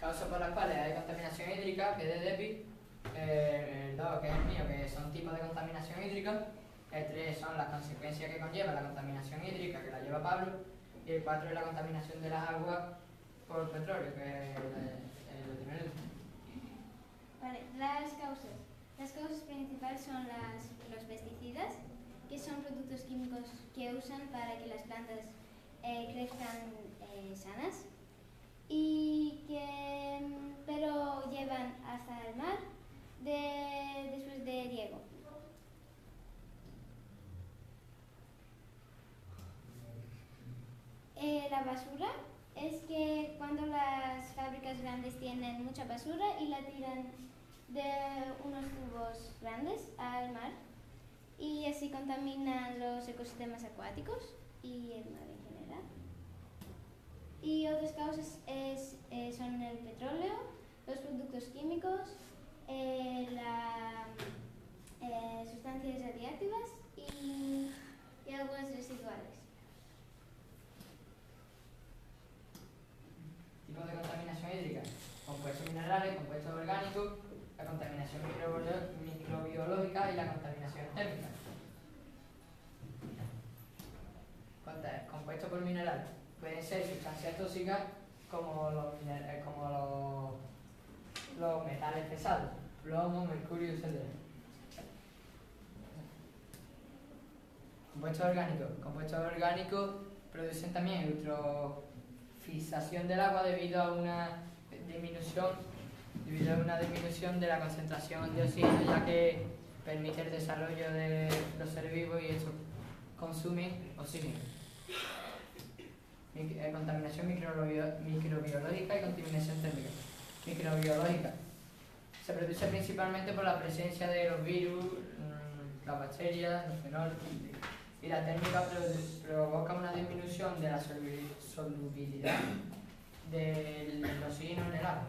Causas por las cuales hay contaminación hídrica, que es de DEPI. El 2, que es el mío, que son tipos de contaminación hídrica. El 3 son las consecuencias que conlleva la contaminación hídrica, que la lleva Pablo. Y el 4 es la contaminación de las aguas por petróleo, que es el primero. Vale, las causas. Las causas principales son los pesticidas, que son productos químicos que usan para que las plantas crezcan sanas, pero llevan hasta el mar después de riego. La basura es que cuando las fábricas grandes tienen mucha basura y la tiran de unos tubos grandes al mar, y así contaminan los ecosistemas acuáticos y el mar en general. Y otras causas son el petróleo, los productos químicos, sustancias radiactivas y aguas residuales. Tipos de contaminación hídrica: compuestos minerales, compuestos orgánicos, la contaminación microbiológica y la contaminación térmica. Compuestos por mineral pueden ser sustancias tóxicas como los metales pesados, plomo, mercurio, etc. Compuestos orgánicos producen también eutrofización del agua debido a una disminución de la concentración de oxígeno, ya que permite el desarrollo de los seres vivos y estos consumen oxígeno. Contaminación microbiológica y contaminación térmica. Microbiológica se produce principalmente por la presencia de los virus, las bacterias, los fenoles, y la térmica provoca una disminución de la solubilidad del oxígeno en el agua.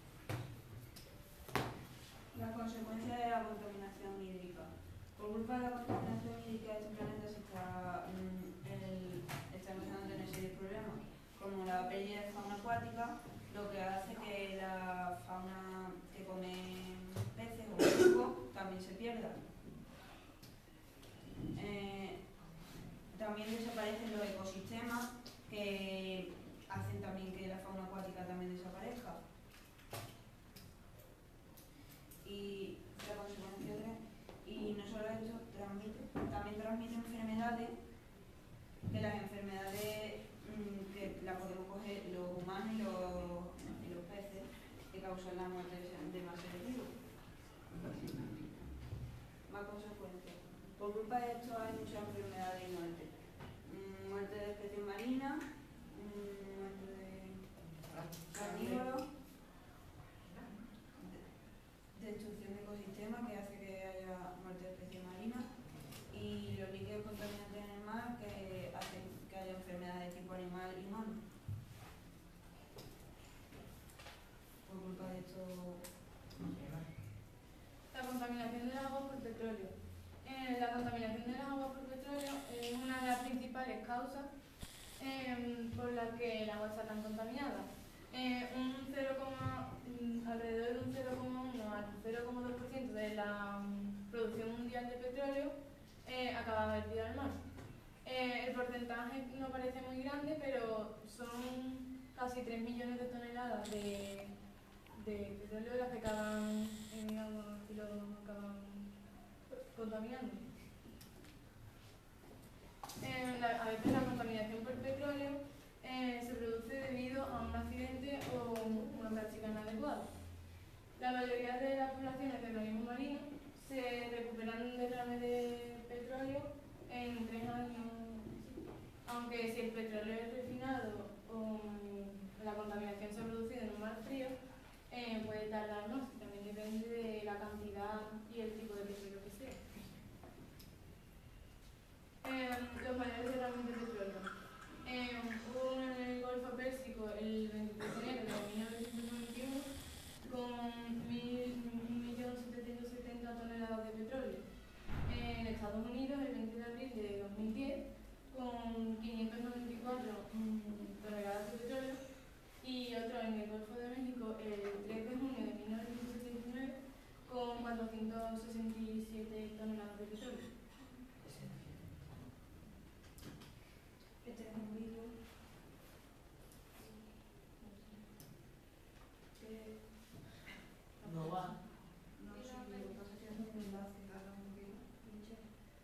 La consecuencia de la contaminación hídrica. Por culpa de la contaminación hídrica, este planeta se está empezando a tener serios problemas, como la pérdida de fauna acuática, lo que hace que la fauna que come peces o mariscos también se pierda. También desaparecen los ecosistemas, que hacen también que la fauna acuática también desaparezca. Y la consecuencia y no solo esto, también transmite enfermedades, que las enfermedades que las podemos coger los humanos y los peces, que causan la muerte de más seres vivos. Más consecuencias. Por culpa de esto hay muchas enfermedades y muertes. Muerte de especies marinas, muerte de carnívoros, destrucción de ecosistemas, que hace que haya muerte de especies marinas, y los líquidos contaminantes en el mar, que hacen que haya enfermedades de tipo animal y humano. Por culpa de esto. La contaminación del agua por petróleo. La contaminación del agua por petróleo es una de las principales causas por las que el agua está tan contaminada. Alrededor de un 0,1 al 0,2% de la producción mundial de petróleo acaba vertida al mar. El porcentaje no parece muy grande, pero son casi 3 millones de toneladas de petróleo las que acaban en agua y lo acaban contaminando. A veces la contaminación por petróleo se produce debido a un accidente o una práctica inadecuada. La mayoría de las poblaciones de organismos marinos se recuperan derrames de petróleo en 3 años, aunque si el petróleo es refinado o la contaminación se ha producido en un mar frío, puede tardar más. También depende de la cantidad y el tipo de petróleo que sea. Los mayores derrames de petróleo. Hubo uno en el Golfo Pérsico el 23 de enero de 1991 con 1.770.000 toneladas de petróleo. En Estados Unidos el 20 de abril de 2010 con 594 toneladas de petróleo, y otro en el Golfo de México el un virus. No va. No sé, lo que pasa es que es un enlace, cada uno que pinche.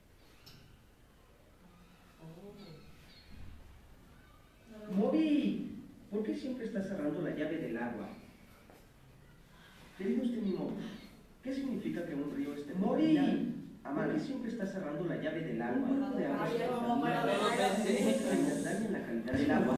¡Moby! ¿Por qué siempre estás cerrando la llave del agua? ¿Qué dijo usted, mi Moby? ¿Qué significa que un río esté contaminado? ¿Por qué siempre estás cerrando la llave del agua? De agua Ay, vamos para adelante. daña la calidad del agua.